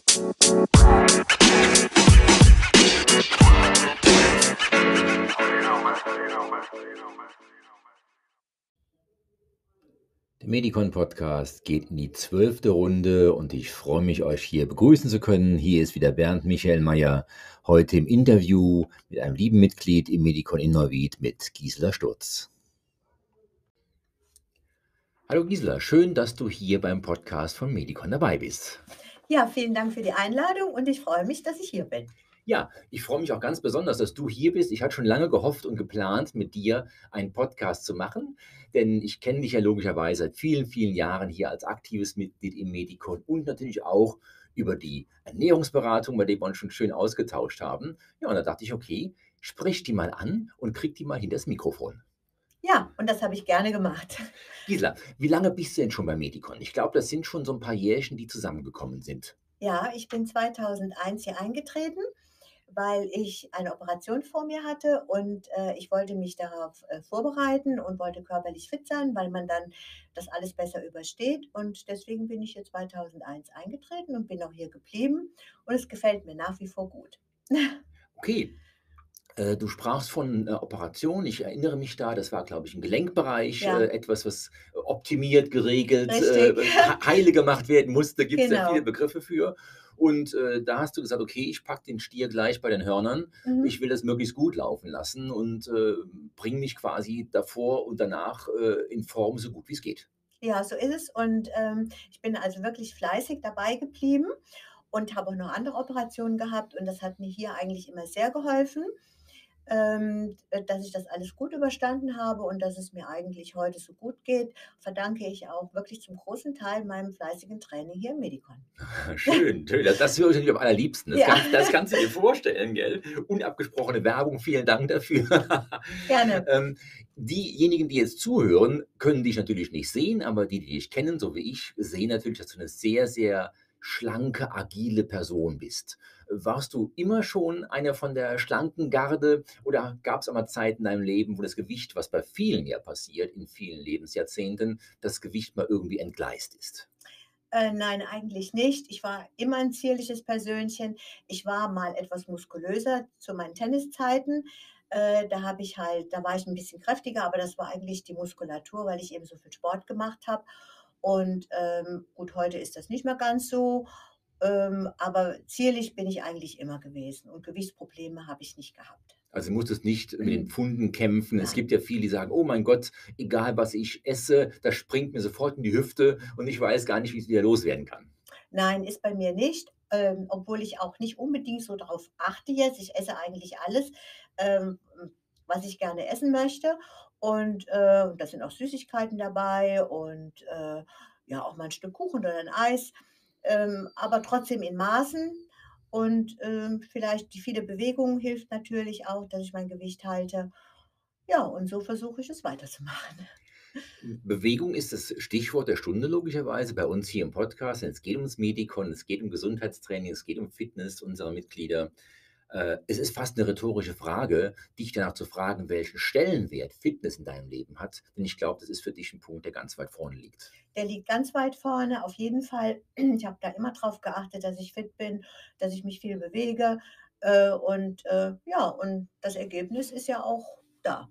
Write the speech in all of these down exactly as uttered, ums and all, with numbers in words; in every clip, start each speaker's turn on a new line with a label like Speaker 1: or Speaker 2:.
Speaker 1: Der Medikon-Podcast geht in die zwölfte Runde und ich freue mich, euch hier begrüßen zu können. Hier ist wieder Bernd Michael Meyer, heute im Interview mit einem lieben Mitglied im Medikon in Neuwied mit Gisela Sturz. Hallo Gisela, schön, dass du hier beim Podcast von Medikon dabei bist.
Speaker 2: Ja, vielen Dank für die Einladung und ich freue mich, dass ich hier bin.
Speaker 1: Ja, ich freue mich auch ganz besonders, dass du hier bist. Ich hatte schon lange gehofft und geplant, mit dir einen Podcast zu machen, denn ich kenne dich ja logischerweise seit vielen, vielen Jahren hier als aktives Mitglied im Medikon und natürlich auch über die Ernährungsberatung, bei der wir uns schon schön ausgetauscht haben. Ja, und da dachte ich, okay, sprich die mal an und krieg die mal hinter das Mikrofon.
Speaker 2: Ja, und das habe ich gerne gemacht.
Speaker 1: Gisela, wie lange bist du denn schon bei Medikon? Ich glaube, das sind schon so ein paar Jährchen, die zusammengekommen sind.
Speaker 2: Ja, ich bin zweitausendeins hier eingetreten, weil ich eine Operation vor mir hatte und äh, ich wollte mich darauf äh, vorbereiten und wollte körperlich fit sein, weil man dann das alles besser übersteht. Und deswegen bin ich hier zweitausendeins eingetreten und bin auch hier geblieben und es gefällt mir nach wie vor gut.
Speaker 1: Okay. Äh, Du sprachst von äh, Operation. Ich erinnere mich da, das war, glaube ich, im Gelenkbereich,
Speaker 2: Ja.
Speaker 1: äh, etwas, was äh, optimiert, geregelt, äh,
Speaker 2: Richtig.
Speaker 1: he- heile gemacht werden musste. Gibt es ja
Speaker 2: Genau.
Speaker 1: viele Begriffe für. Und äh, da hast du gesagt, okay, ich packe den Stier gleich bei den Hörnern.
Speaker 2: Mhm.
Speaker 1: Ich will das möglichst gut laufen lassen und äh, bringe mich quasi davor und danach äh, in Form so gut wie es geht.
Speaker 2: Ja, so ist es. Und ähm, ich bin also wirklich fleißig dabei geblieben und habe auch noch andere Operationen gehabt. Und das hat mir hier eigentlich immer sehr geholfen, ähm, äh, dass ich das alles gut überstanden habe und dass es mir eigentlich heute so gut geht, verdanke ich auch wirklich zum großen Teil meinem fleißigen Training hier im Medikon.
Speaker 1: Schön, schön. Das, das höre ich natürlich am allerliebsten. Das,
Speaker 2: Ja.
Speaker 1: kannst, das kannst du dir vorstellen, gell? Unabgesprochene Werbung, vielen Dank dafür.
Speaker 2: Gerne.
Speaker 1: ähm, diejenigen, die jetzt zuhören, können dich natürlich nicht sehen, aber die, die dich kennen, so wie ich, sehen natürlich, dass du eine sehr, sehr schlanke, agile Person bist. Warst du immer schon einer von der schlanken Garde oder gab es einmal Zeiten in deinem Leben, wo das Gewicht, was bei vielen ja passiert, in vielen Lebensjahrzehnten, das Gewicht mal irgendwie entgleist ist?
Speaker 2: Äh, nein, eigentlich nicht. Ich war immer ein zierliches Persönchen. Ich war mal etwas muskulöser zu meinen Tenniszeiten. Äh, da habe ich halt da war ich ein bisschen kräftiger, aber das war eigentlich die Muskulatur, weil ich eben so viel Sport gemacht habe. Und, ähm, gut, heute ist das nicht mehr ganz so, ähm, aber zierlich bin ich eigentlich immer gewesen und Gewichtsprobleme habe ich nicht gehabt.
Speaker 1: Also, du musstest nicht mit den Pfunden kämpfen. Es
Speaker 2: Nein.
Speaker 1: gibt ja viele, die sagen: „Oh mein Gott, egal was ich esse, das springt mir sofort in die Hüfte und ich weiß gar nicht, wie ich's wieder loswerden kann.“
Speaker 2: Nein, ist bei mir nicht, ähm, obwohl ich auch nicht unbedingt so darauf achte jetzt. Ich esse eigentlich alles, ähm, was ich gerne essen möchte. Und, äh, da sind auch Süßigkeiten dabei und, äh, ja, auch mal ein Stück Kuchen oder ein Eis, ähm, aber trotzdem in Maßen. Und, ähm, vielleicht die viele Bewegung hilft natürlich auch, dass ich mein Gewicht halte. Ja, und so versuche ich es weiterzumachen.
Speaker 1: Bewegung ist das Stichwort der Stunde logischerweise bei uns hier im Podcast, denn es geht ums Medikon, es geht um Gesundheitstraining, es geht um Fitness unserer Mitglieder. Äh, es ist fast eine rhetorische Frage, dich danach zu fragen, welchen Stellenwert Fitness in deinem Leben hat, denn ich glaube, das ist für dich ein Punkt, der ganz weit vorne liegt.
Speaker 2: Der liegt ganz weit vorne, auf jeden Fall. Ich habe da immer drauf geachtet, dass ich fit bin, dass ich mich viel bewege, äh, und, äh, ja, und das Ergebnis ist ja auch da.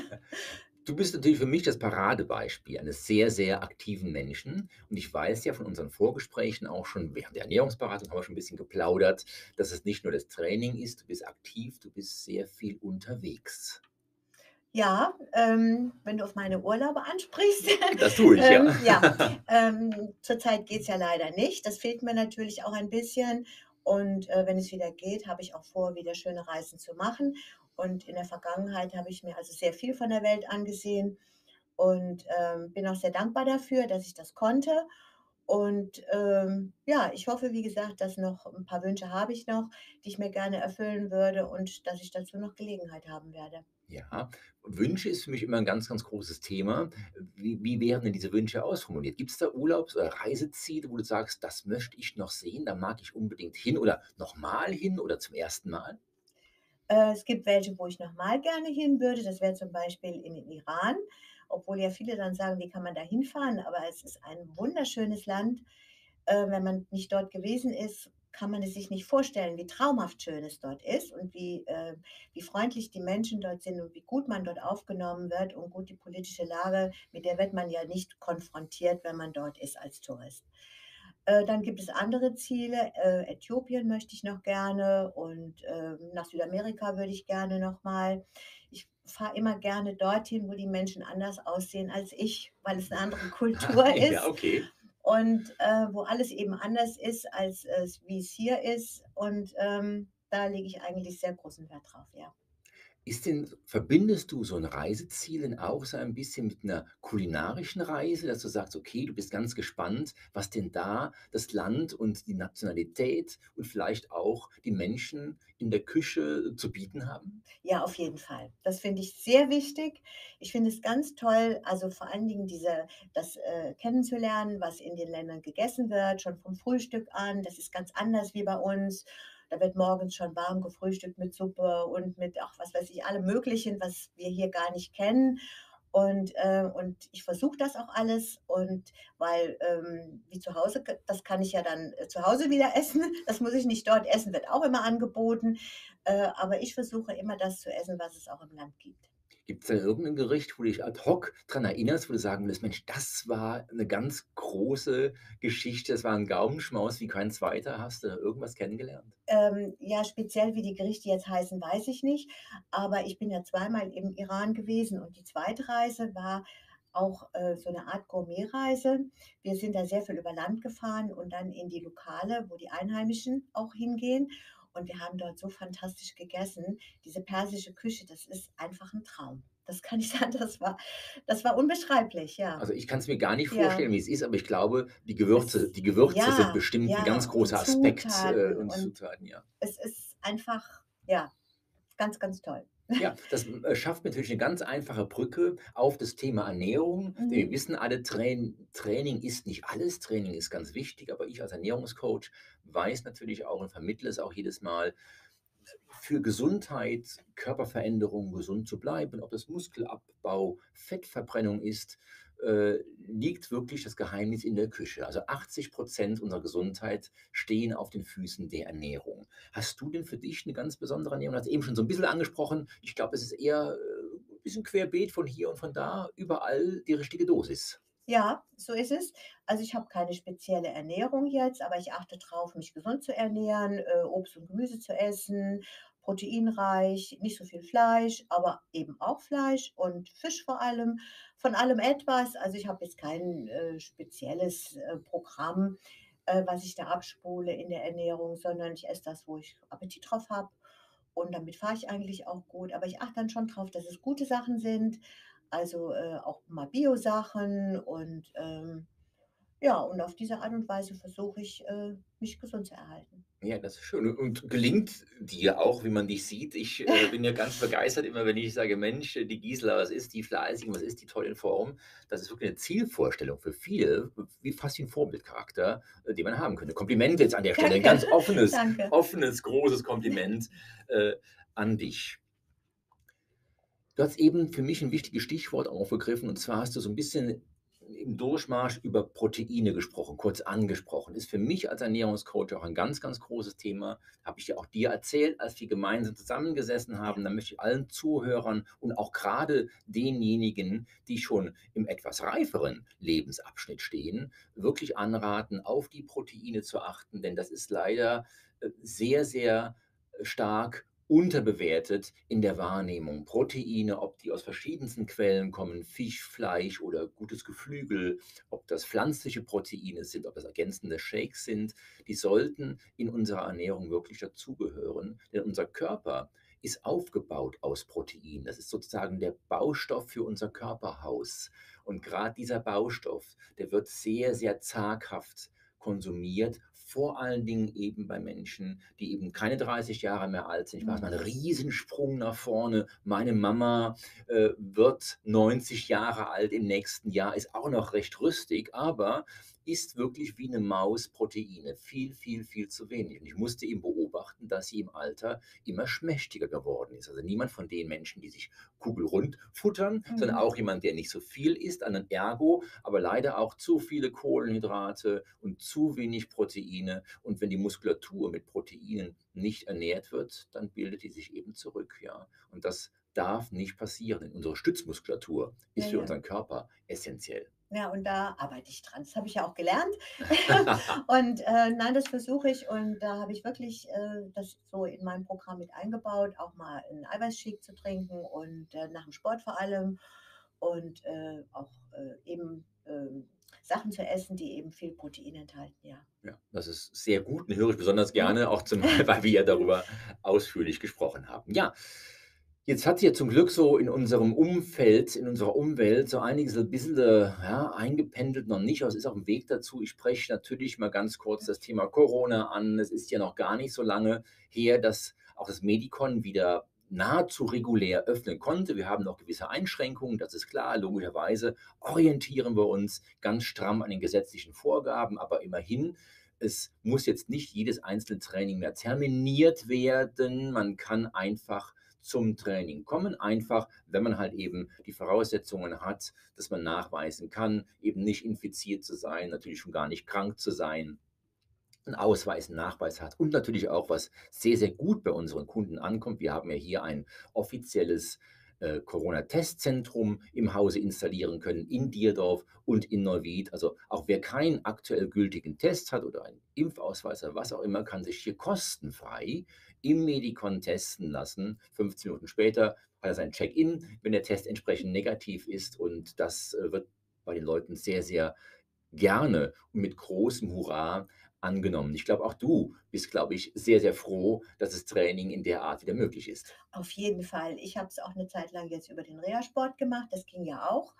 Speaker 1: Du bist natürlich für mich das Paradebeispiel eines sehr, sehr aktiven Menschen. Und ich weiß ja von unseren Vorgesprächen auch schon, während der Ernährungsberatung haben wir schon ein bisschen geplaudert, dass es nicht nur das Training ist, du bist aktiv, du bist sehr viel unterwegs.
Speaker 2: Ja, ähm, wenn du auf meine Urlaube ansprichst,
Speaker 1: Das tue ich, ja.
Speaker 2: ähm, ja, ähm, zurzeit geht's ja leider nicht. Das fehlt mir natürlich auch ein bisschen und, äh, wenn es wieder geht, habe ich auch vor, wieder schöne Reisen zu machen. Und in der Vergangenheit habe ich mir also sehr viel von der Welt angesehen und, ähm, bin auch sehr dankbar dafür, dass ich das konnte. Und, ähm, ja, ich hoffe, wie gesagt, dass noch ein paar Wünsche habe ich noch, die ich mir gerne erfüllen würde und dass ich dazu noch Gelegenheit haben werde.
Speaker 1: Ja, Wünsche ist für mich immer ein ganz, ganz großes Thema. Wie wie werden denn diese Wünsche ausformuliert? Gibt es da Urlaubs oder Reiseziele, wo du sagst: „Das möchte ich noch sehen, da mag ich unbedingt hin“ oder noch mal hin oder zum ersten Mal?
Speaker 2: Äh, es gibt welche, wo ich noch mal gerne hin würde. Das wäre zum Beispiel in den Iran, obwohl ja viele dann sagen: „Wie kann man da hinfahren?“ Aber es ist ein wunderschönes Land. Äh, wenn man nicht dort gewesen ist, kann man es sich nicht vorstellen, wie traumhaft schön es dort ist und wie, äh, wie freundlich die Menschen dort sind und wie gut man dort aufgenommen wird und gut die politische Lage, mit der wird man ja nicht konfrontiert, wenn man dort ist als Tourist. Äh, dann gibt es andere Ziele. Äh, Äthiopien möchte ich noch gerne und, ähm, nach Südamerika würde ich gerne noch mal. Ich fahre immer gerne dorthin, wo die Menschen anders aussehen als ich, weil es eine andere Kultur
Speaker 1: Ja,
Speaker 2: ist
Speaker 1: okay.
Speaker 2: und, äh, wo alles eben anders ist, als es wie es hier ist. Und, ähm, da lege ich eigentlich sehr großen Wert drauf, ja.
Speaker 1: Ist denn verbindest du so 'n Reiseziel denn auch so ein bisschen mit 'ner kulinarischen Reise, dass du sagst: „Okay, du bist ganz gespannt, was denn da das Land und die Nationalität und vielleicht auch die Menschen in der Küche zu bieten haben?“
Speaker 2: Ja, auf jeden Fall. Das finde ich sehr wichtig. Ich finde es ganz toll, also vor allen Dingen diese das, äh, kennenzulernen, was in den Ländern gegessen wird, schon vom Frühstück an. Das ist ganz anders wie bei uns. Da wird morgens schon warm gefrühstückt mit Suppe und mit, ach, was weiß ich, allem Möglichen, was wir hier gar nicht kennen. Und, äh, und ich versuche das auch alles und weil, ähm, wie zu Hause, k das kann ich ja dann, äh, zu Hause wieder essen. Das muss ich nicht dort essen, wird auch immer angeboten. Äh, aber ich versuche immer das zu essen, was es auch im Land gibt.
Speaker 1: Gibt's da irgendein Gericht, wo du dich ad hoc dran erinnerst, wo du sagen würdest: „Mensch, das war 'ne ganz große Geschichte, das war 'n Gaumenschmaus wie kein zweiter.“ Hast du da irgendwas kennengelernt?
Speaker 2: Ähm, ja, speziell wie die Gerichte jetzt heißen, weiß ich nicht, aber ich bin ja zweimal im Iran gewesen und die zweite Reise war auch, äh, so 'ne Art Gourmetreise. Wir sind da sehr viel über Land gefahren und dann in die Lokale, wo die Einheimischen auch hingehen und wir haben dort so fantastisch gegessen. Diese persische Küche, das ist einfach 'n Traum. Das kann ich sagen, das war das war unbeschreiblich, ja.
Speaker 1: Also, ich kann's mir gar nicht
Speaker 2: Ja.
Speaker 1: vorstellen, wie es ist, aber ich glaube, die Gewürze
Speaker 2: Es
Speaker 1: die Gewürze sind
Speaker 2: ja,
Speaker 1: bestimmt 'n
Speaker 2: ja,
Speaker 1: ganz
Speaker 2: und die
Speaker 1: großer Aspekt, äh,
Speaker 2: Zutaten
Speaker 1: und
Speaker 2: und
Speaker 1: Zutaten, ja.
Speaker 2: es ist einfach, ja, ganz, ganz toll.
Speaker 1: Ja, das, äh, schafft natürlich 'ne ganz einfache Brücke auf das Thema Ernährung. Denn wir
Speaker 2: Mhm.
Speaker 1: wissen alle, Train Training ist nicht alles. Training ist ganz wichtig, aber ich als Ernährungscoach weiß natürlich auch und vermittle es auch jedes Mal, für Gesundheit, Körperveränderung, gesund zu bleiben, ob das Muskelabbau, Fettverbrennung ist, äh, liegt wirklich das Geheimnis in der Küche. Also, achtzig Prozent unserer Gesundheit stehen auf den Füßen der Ernährung. Hast du denn für dich 'ne ganz besondere Ernährung? Du hast eben schon so 'n bisschen angesprochen, ich glaube, es ist eher, äh, bisschen querbeet von hier und von da, überall die richtige Dosis.
Speaker 2: Ja, so ist es. Also, ich habe keine spezielle Ernährung jetzt, aber ich achte drauf, mich gesund zu ernähren, äh, Obst und Gemüse zu essen, proteinreich, nicht so viel Fleisch, aber eben auch Fleisch und Fisch vor allem, von allem etwas. Also, ich habe jetzt kein, äh, spezielles, äh, Programm, äh, was ich da abspule in der Ernährung, sondern ich esse das, wo ich Appetit drauf habe und damit fahre ich eigentlich auch gut. Aber ich achte dann schon drauf, dass es gute Sachen sind, also, äh, auch mal Biosachen und, ähm, ja, und auf diese Art und Weise versuche ich, äh, mich gesund zu erhalten.
Speaker 1: Ja, das ist schön. Und gelingt dir auch, wie man dich sieht? Ich, äh, bin ja ganz begeistert immer, wenn ich sage: „Mensch, die Gisela, was ist die fleißig und was ist die toll in Form?“ Das ist wirklich 'ne Zielvorstellung für viele, wie fast wie 'n Vorbildcharakter, äh, den man haben könnte. Kompliment jetzt an der Stelle, 'n
Speaker 2: Danke,
Speaker 1: ganz offenes
Speaker 2: danke.
Speaker 1: offenes, großes Kompliment, äh, an dich. Du hast eben für mich 'n wichtiges Stichwort aufgegriffen, und zwar hast du so 'n bisschen im Durchmarsch über Proteine gesprochen, kurz angesprochen. Ist für mich als Ernährungscoach auch ein ganz, ganz großes Thema. Habe ich ja auch dir erzählt, als wir gemeinsam zusammengesessen
Speaker 2: Ja.
Speaker 1: haben. Da möchte ich allen Zuhörern und auch grade denjenigen, die schon im etwas reiferen Lebensabschnitt stehen, wirklich anraten, auf die Proteine zu achten, denn das ist leider, äh, sehr, sehr stark unterbewertet in der Wahrnehmung. Proteine, ob die aus verschiedensten Quellen kommen, Fisch, Fleisch oder gutes Geflügel, ob das pflanzliche Proteine sind, ob das ergänzende Shakes sind, die sollten in unserer Ernährung wirklich dazugehören, denn unser Körper ist aufgebaut aus Protein. Das ist sozusagen der Baustoff für unser Körperhaus. Und grad dieser Baustoff, der wird sehr, sehr zaghaft konsumiert, vor allen Dingen eben bei Menschen, die eben keine dreißig Jahre mehr alt sind. Ich mache mal 'n
Speaker 2: Mhm.
Speaker 1: Riesensprung nach vorne. Meine Mama, äh, wird neunzig Jahre alt im nächsten Jahr, ist auch noch recht rüstig, aber isst wirklich wie 'ne Maus Proteine. Viel, viel, viel zu wenig. Und ich musste eben beobachten beobachten, dass sie im Alter immer schmächtiger geworden ist. Also niemand von den Menschen, die sich kugelrund futtern, sondern
Speaker 2: Mhm.
Speaker 1: auch jemand, der nicht so viel isst an ein Ergo, aber leider auch zu viele Kohlenhydrate und zu wenig Proteine. Und wenn die Muskulatur mit Proteinen nicht ernährt wird, dann bildet die sich eben zurück, ja. Und das darf nicht passieren, denn unsere Stützmuskulatur
Speaker 2: Ja,
Speaker 1: ist für
Speaker 2: ja.
Speaker 1: unseren Körper essentiell.
Speaker 2: Ja, und da arbeite ich dran. Das habe ich ja auch gelernt. Und, äh, nein, das versuche ich und da habe ich wirklich, äh, das so in mein Programm mit eingebaut, auch mal 'n Eiweißshake zu trinken und, äh, nach dem Sport vor allem und, äh, auch, äh, eben, ähm, Sachen zu essen, die eben viel Protein enthalten, ja.
Speaker 1: Ja, das ist sehr gut und höre ich besonders
Speaker 2: Mhm.
Speaker 1: gerne, auch zumal, weil wir ja darüber ausführlich gesprochen haben. Ja, jetzt hat sich ja zum Glück so in unserem Umfeld, in unserer Umwelt so einiges ein bisschen, äh, ja, eingependelt noch nicht, aber es ist auf dem Weg dazu. Ich spreche natürlich mal ganz kurz das Thema Corona an. Es ist ja noch gar nicht so lange her, dass auch das Medikon wieder nahezu regulär öffnen konnte. Wir haben noch gewisse Einschränkungen, das ist klar. Logischerweise orientieren wir uns ganz stramm an den gesetzlichen Vorgaben, aber immerhin, es muss jetzt nicht jedes einzelne Training mehr terminiert werden. Man kann einfach zum Training kommen, einfach, wenn man halt eben die Voraussetzungen hat, dass man nachweisen kann, eben nicht infiziert zu sein, natürlich schon gar nicht krank zu sein, 'n Ausweis, 'n Nachweis hat und natürlich auch, was sehr, sehr gut bei unseren Kunden ankommt. Wir haben ja hier ein offizielles, äh, Corona-Testzentrum im Hause installieren können in Dierdorf und in Neuwied. Also, auch wer keinen aktuell gültigen Test hat oder einen Impfausweis oder was auch immer, kann sich hier kostenfrei im Medikon testen lassen. fünfzehn Minuten später hat er sein Check-in, wenn der Test entsprechend negativ ist und das, äh, wird bei den Leuten sehr, sehr gerne und mit großem Hurra angenommen. Ich glaube, auch du bist, glaube ich, sehr, sehr froh, dass das Training in der Art wieder möglich ist.
Speaker 2: Auf jeden Fall. Ich habe es auch 'ne Zeit lang jetzt über den Reha-Sport gemacht. Das ging ja auch,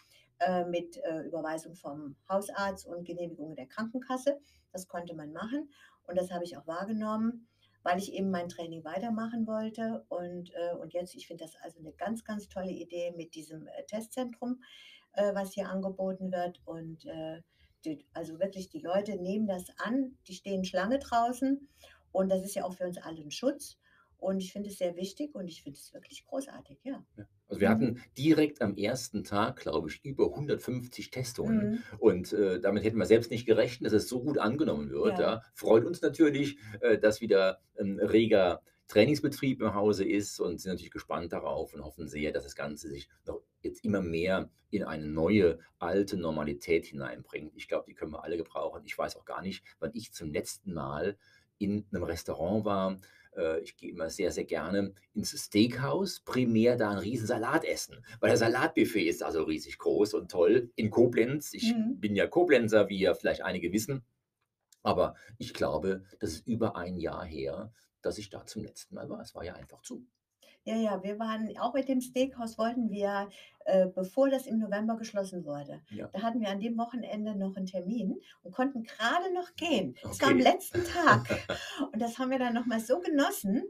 Speaker 2: äh, mit, äh, Überweisung vom Hausarzt und Genehmigung der Krankenkasse. Das konnte man machen und das habe ich auch wahrgenommen, weil ich eben mein Training weitermachen wollte und, äh und jetzt ich finde das also 'ne ganz, ganz tolle Idee mit diesem, äh, Testzentrum, äh, was hier angeboten wird und, äh, d also wirklich, die Leute nehmen das an, die stehen Schlange draußen und das ist ja auch für uns alle 'n Schutz und ich finde es sehr wichtig und ich finde es wirklich großartig, ja.
Speaker 1: Ja. Also, wir
Speaker 2: Mhm.
Speaker 1: hatten direkt am ersten Tag, glaube ich, über hundertfünfzig Testungen
Speaker 2: Mhm.
Speaker 1: und, äh, damit hätten wir selbst nicht gerechnet, dass es so gut angenommen wird,
Speaker 2: Ja.
Speaker 1: ja. Freut uns natürlich, äh, dass wieder 'n reger Trainingsbetrieb im Hause ist und sind natürlich gespannt darauf und hoffen sehr, dass das Ganze sich noch jetzt immer mehr in eine neue, alte Normalität hineinbringt. Ich glaube, die können wir alle gebrauchen. Ich weiß auch gar nicht, wann ich zum letzten Mal in 'nem Restaurant war. Äh, ich gehe immer sehr, sehr gerne ins Steakhouse, primär da 'n Riesensalat essen, weil das Salatbuffet ist da so riesig groß und toll in Koblenz. Ich
Speaker 2: Mhm.
Speaker 1: bin ja Koblenzer, wie ja vielleicht einige wissen, aber ich glaube, das ist über ein Jahr her, dass ich da zum letzten Mal war. Es war ja einfach zu.
Speaker 2: Ja, ja, wir waren auch mit dem Steakhouse wollten wir, äh, bevor das im November geschlossen wurde
Speaker 1: Ja.
Speaker 2: da hatten wir an dem Wochenende noch 'n Termin und konnten grade noch gehen. Es war am
Speaker 1: Okay.
Speaker 2: letzten Tag und das haben wir dann noch mal so genossen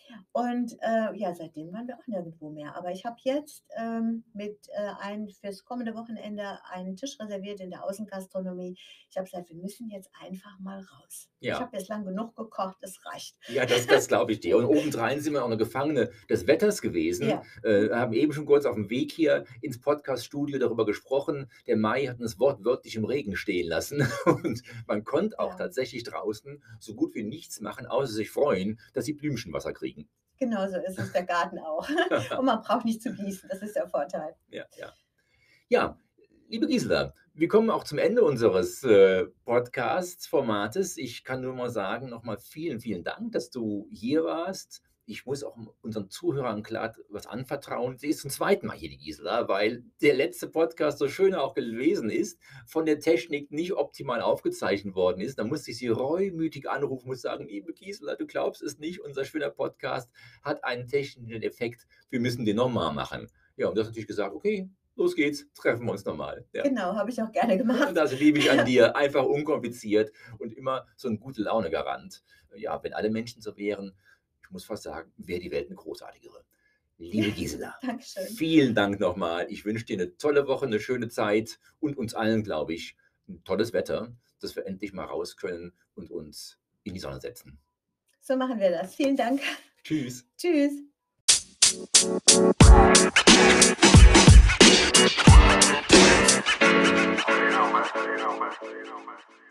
Speaker 2: und, äh, ja, seitdem waren wir auch nirgendwo mehr. Aber ich habe jetzt, ähm, mit, äh, ein fürs kommende Wochenende einen Tisch reserviert in der Außengastronomie. Ich habe gesagt: „Wir müssen jetzt einfach mal raus.“ Ich
Speaker 1: Ja.
Speaker 2: habe jetzt lang genug gekocht, es reicht.
Speaker 1: Ja, das das glaube ich dir. Und obendrein sind wir auch noch Gefangene des Wetters gewesen.
Speaker 2: Ja.
Speaker 1: Äh, haben eben schon kurz aufm Weg hier ins Podcaststudio darüber gesprochen. Der Mai hat uns wortwörtlich im Regen stehen lassen und man konnte auch
Speaker 2: Ja.
Speaker 1: tatsächlich draußen so gut wie nichts machen, außer sich freuen, dass die Blümchen Wasser kriegen.
Speaker 2: Genau so ist es, der Garten auch. Und man braucht nicht zu gießen, das ist der Vorteil.
Speaker 1: Ja, ja. Ja, liebe Gisela, wir kommen auch zum Ende unseres, äh, Podcast-Formates. Ich kann nur mal sagen, noch mal vielen, vielen Dank, dass du hier warst. Ich muss auch unseren Zuhörern klar was anvertrauen. Sie ist zum zweiten Mal hier, die Gisela, weil der letzte Podcast, so schön er auch gewesen ist, von der Technik nicht optimal aufgezeichnet worden ist. Da musste ich sie reumütig anrufen, muss sagen: „Liebe Gisela, du glaubst es nicht, unser schöner Podcast hat einen technischen Defekt. Wir müssen den noch mal machen.“ Ja, und du hast natürlich gesagt: „Okay, los geht's, treffen wir uns noch mal.“ Ja.
Speaker 2: Genau, habe ich auch gerne gemacht.
Speaker 1: Das liebe ich an dir, einfach unkompliziert und immer so 'n Gute-Laune-Garant. Ja, wenn alle Menschen so wären, ich muss fast sagen, wäre die Welt 'ne großartigere.
Speaker 2: Ja,
Speaker 1: Liebe Gisela,
Speaker 2: Dankeschön.
Speaker 1: vielen Dank noch mal. Ich wünsche dir 'ne tolle Woche, 'ne schöne Zeit und uns allen, glaube ich, 'n tolles Wetter, dass wir endlich mal raus können und uns in die Sonne setzen.
Speaker 2: So machen wir das. Vielen Dank.
Speaker 1: Tschüss.
Speaker 2: Tschüss.
Speaker 3: You know, man. You know, man. You know, man.